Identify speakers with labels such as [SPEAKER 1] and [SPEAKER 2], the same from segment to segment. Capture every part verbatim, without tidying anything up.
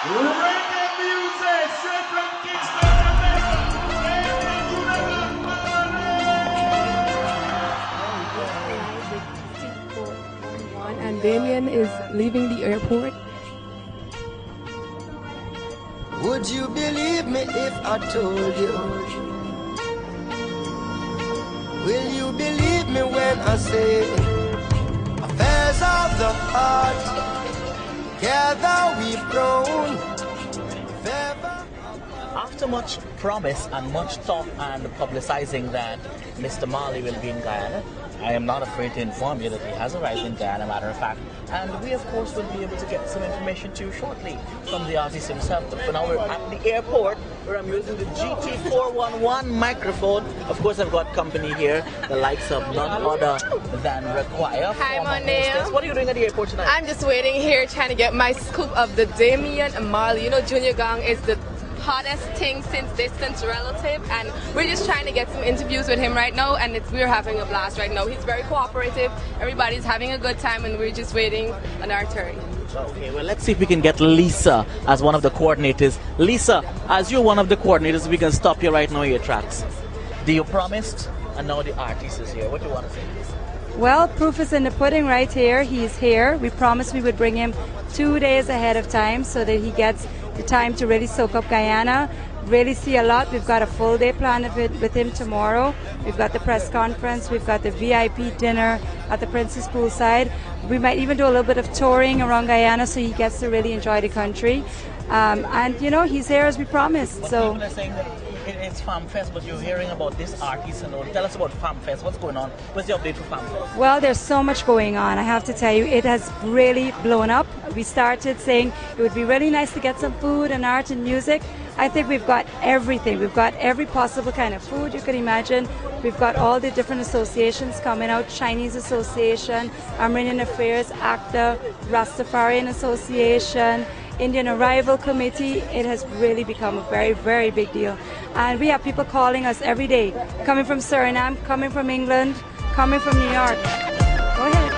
[SPEAKER 1] Reggae music, straight from Kingston, Jamaica.
[SPEAKER 2] And Damien is leaving the airport.
[SPEAKER 3] Would you believe me if I told you? Will you believe me when I say affairs of the heart, together we've grown.
[SPEAKER 4] After much promise and much talk and publicizing that Mister Marley will be in Guyana, I am not afraid to inform you that he has arrived in Guyana, matter of fact. And we, of course, will be able to get some information to you shortly from the artist himself. But for now, we're at the airport where I'm using the G T four one one microphone. Of course, I've got company here, the likes of none other than Ruqayyah.
[SPEAKER 2] Hi, Monday.
[SPEAKER 4] What are you doing at the airport tonight?
[SPEAKER 2] I'm just waiting here trying to get my scoop of the Damien and Marley. You know, Junior Gang is the hottest thing since distant relative, and we're just trying to get some interviews with him right now, and it's, we're having a blast right now. He's very cooperative, everybody's having a good time, and we're just waiting on our turn.
[SPEAKER 4] Okay, well, let's see if we can get Lisa as one of the coordinators. Lisa, as you're one of the coordinators, we can stop you right now in your tracks. Do you promised, and now the artist is here. What do you want to say?
[SPEAKER 5] Well, proof is in the pudding right here. He's here. We promised we would bring him two days ahead of time so that he gets the time to really soak up Guyana, really see a lot. We've got a full day planned with, with him tomorrow. We've got the press conference, we've got the V I P dinner at the Princess Poolside. We might even do a little bit of touring around Guyana so he gets to really enjoy the country. Um, and you know, he's here as we promised.
[SPEAKER 4] But
[SPEAKER 5] so
[SPEAKER 4] people are saying that it's Farm Fest, but you're hearing about this artist and all. Tell us about Farm Fest. What's going on? What's the update for Farm Fest?
[SPEAKER 5] Well, there's so much going on. I have to tell you, it has really blown up. We started saying it would be really nice to get some food and art and music. I think we've got everything. We've got every possible kind of food you could imagine. We've got all the different associations coming out. Chinese Association, Armenian Affairs, ACTA, Rastafarian Association, Indian Arrival Committee. It has really become a very, very big deal. And we have people calling us every day, coming from Suriname, coming from England, coming from New York. Go ahead.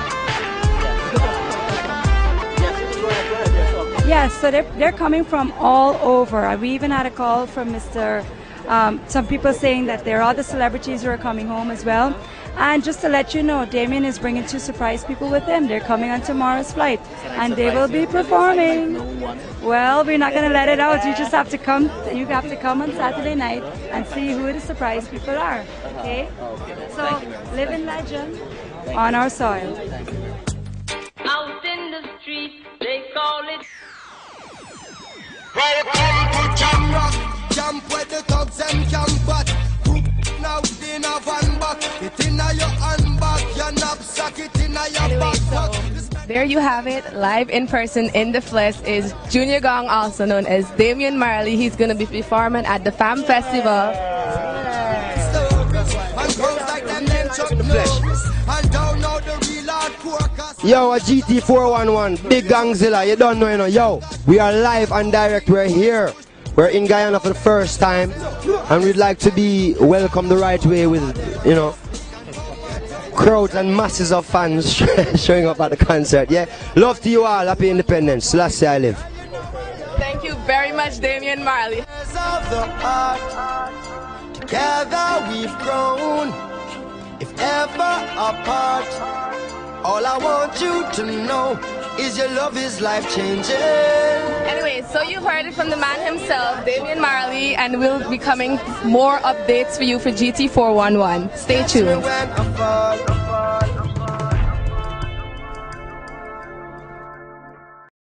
[SPEAKER 5] Yes, so they're, they're coming from all over. We even had a call from Mister Um, some people saying that there are other celebrities who are coming home as well. And just to let you know, Damien is bringing two surprise people with him. They're coming on tomorrow's flight, and they will be performing. Well, we're not going to let it out. You just have to come. You have to come on Saturday night and see who the surprise people are. Okay? So, living legend on our soil.
[SPEAKER 6] Out in the street, they call it.
[SPEAKER 3] Jump rock, jump where the thugs and camp, but now in a van back, it in your handbag, your knapsack, it in your backpack.
[SPEAKER 2] There you have it, live in person in the flesh is Junior Gang, also known as Damien Marley. He's going to be performing at the Fam Festival.
[SPEAKER 3] Yo, a G T four one one, Big Gangzilla, you don't know, you know. Yo, we are live and direct, we're here. We're in Guyana for the first time, and we'd like to be welcomed the right way with, you know, crowds and masses of fans showing up at the concert. Yeah, love to you all, happy independence. Last year I live.
[SPEAKER 2] Thank you very much, Damien Marley.
[SPEAKER 3] Together we've grown, if ever apart. All I want you to know is your love is life-changing.
[SPEAKER 2] Anyway, so you've heard it from the man himself, Damien Marley, and we'll be coming more updates for you for G T four one one. Stay tuned.